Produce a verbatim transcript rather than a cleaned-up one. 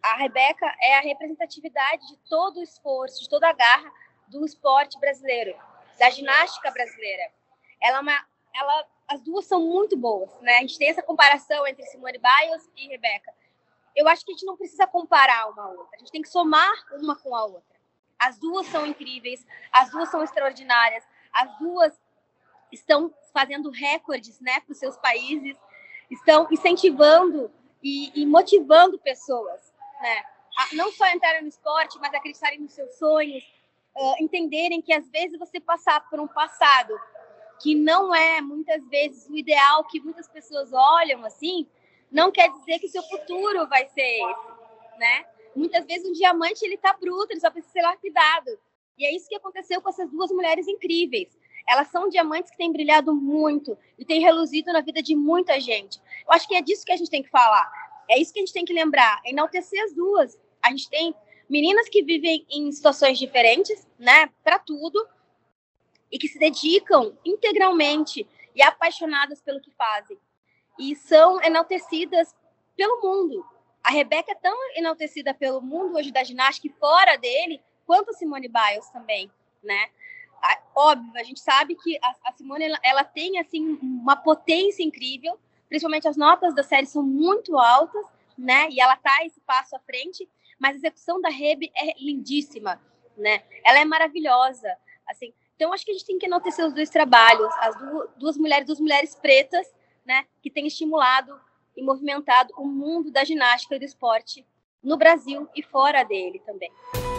a Rebeca é a representatividade de todo o esforço, de toda a garra do esporte brasileiro, da ginástica brasileira. Ela é uma, ela, as duas são muito boas, né? A gente tem essa comparação entre Simone Biles e Rebeca. Eu acho que a gente não precisa comparar uma a outra, a gente tem que somar uma com a outra. As duas são incríveis, as duas são extraordinárias, as duas estão fazendo recordes, né, para os seus países, estão incentivando e, e motivando pessoas, né, a não só entrarem no esporte, mas acreditarem nos seus sonhos, uh, entenderem que às vezes você passar por um passado que não é muitas vezes o ideal que muitas pessoas olham assim, não quer dizer que seu futuro vai ser esse, né? Muitas vezes um diamante ele tá bruto, ele só precisa ser lapidado. E é isso que aconteceu com essas duas mulheres incríveis. Elas são diamantes que têm brilhado muito e têm reluzido na vida de muita gente. Eu acho que é disso que a gente tem que falar. É isso que a gente tem que lembrar, é enaltecer as duas. A gente tem meninas que vivem em situações diferentes, né, para tudo, e que se dedicam integralmente e apaixonadas pelo que fazem. E são enaltecidas pelo mundo. A Rebeca é tão enaltecida pelo mundo hoje da ginástica e fora dele, quanto a Simone Biles também, né? Óbvio, a gente sabe que a, a Simone ela, ela tem assim uma potência incrível, principalmente as notas da série são muito altas, né? E ela tá esse passo à frente, mas a execução da Rebe é lindíssima, né? Ela é maravilhosa, assim. Então acho que a gente tem que enaltecer os dois trabalhos, as duas, duas mulheres, duas mulheres pretas, né? Que têm estimulado e movimentado o mundo da ginástica e do esporte no Brasil e fora dele também.